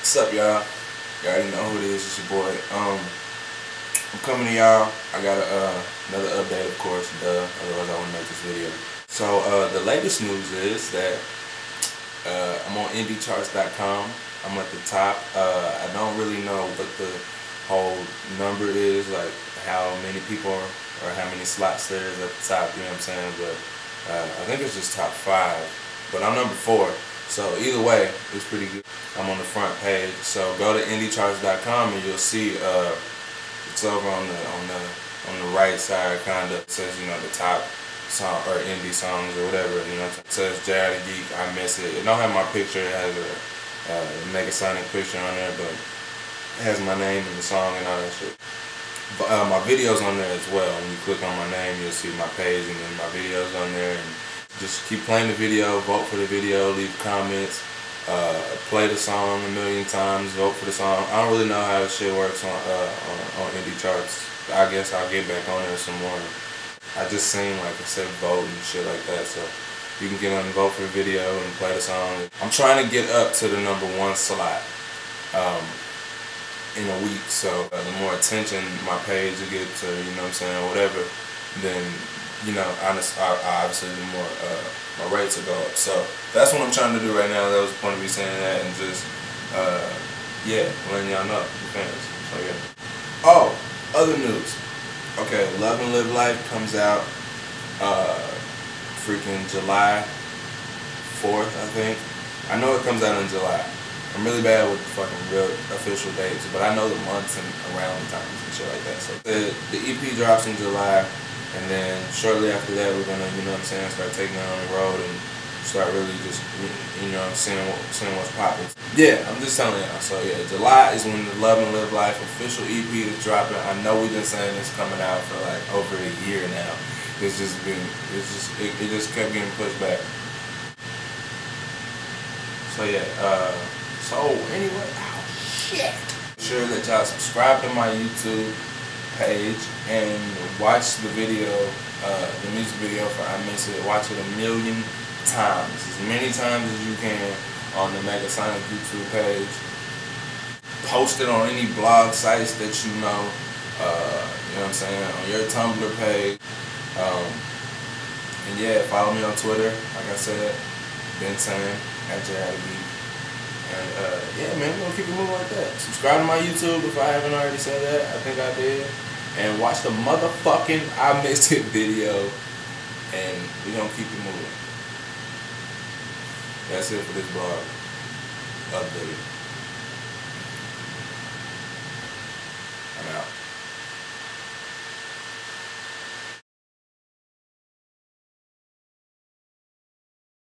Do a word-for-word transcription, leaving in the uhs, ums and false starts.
What's up, y'all? You already know who it is. It's your boy. Um, I'm coming to y'all. I got a, uh, another update, of course. Duh. Otherwise, I wouldn't make this video. So uh, the latest news is that uh, I'm on indie charts dot com. I'm at the top. Uh, I don't really know what the whole number is, like how many people are, or how many slots there is at the top. You know what I'm saying? But uh, I think it's just top five. But I'm number four. So either way, it's pretty good. I'm on the front page. So go to indie charts dot com and you'll see uh, it's over on the on the on the right side, kind of. It says, you know, the top song or indie songs or whatever. You know, it says Jay the Geek. I Miss It. It don't have my picture. It has a, uh, a Megasonic picture on there, but it has my name and the song and all that shit. But uh, my videos on there as well. When you click on my name, you'll see my page and then my videos on there. And just keep playing the video, vote for the video, leave comments, uh, play the song a million times, vote for the song. I don't really know how this shit works on, uh, on on indie charts. I guess I'll get back on there some more. I just seen, like I said, vote and shit like that, so you can get on and vote for the video and play the song. I'm trying to get up to the number one slot um, in a week, so uh, the more attention my page will get to, you know what I'm saying, whatever, then, you know, honest, obviously the more uh, my rates will go up. So that's what I'm trying to do right now. That was the point of me saying that, and just uh, yeah, letting y'all know, the fans. So yeah. Oh, other news. Okay, Love and Live Life comes out uh, freaking July fourth, I think. I know it comes out in July. I'm really bad with fucking real official dates, but I know the months and around times and shit like that. So the the E P drops in July. And then shortly after that, we're gonna, you know what I'm saying, start taking it on the road and start really just, you know, seeing what, seeing what's popping. Yeah, I'm just telling y'all. So yeah, July is when the Love and Live Life official E P is dropping. I know we've been saying it's coming out for like over a year now. It's just been, it's just, it, it just kept getting pushed back. So yeah, uh, so anyway, oh shit. Make sure that y'all subscribe to my YouTube page and watch the video, uh, the music video for I Miss It. Watch it a million times, as many times as you can on the Megasonic YouTube page. Post it on any blog sites that you know, uh, you know what I'm saying, on your Tumblr page. Um, and yeah, follow me on Twitter, like I said, been saying, at Jay the Geek. And uh, yeah, man, we're gonna keep it moving like that. Subscribe to my YouTube if I haven't already said that. I think I did. And watch the motherfucking I Miss It video. And we're gonna keep it moving. That's it for this blog update. I'm out.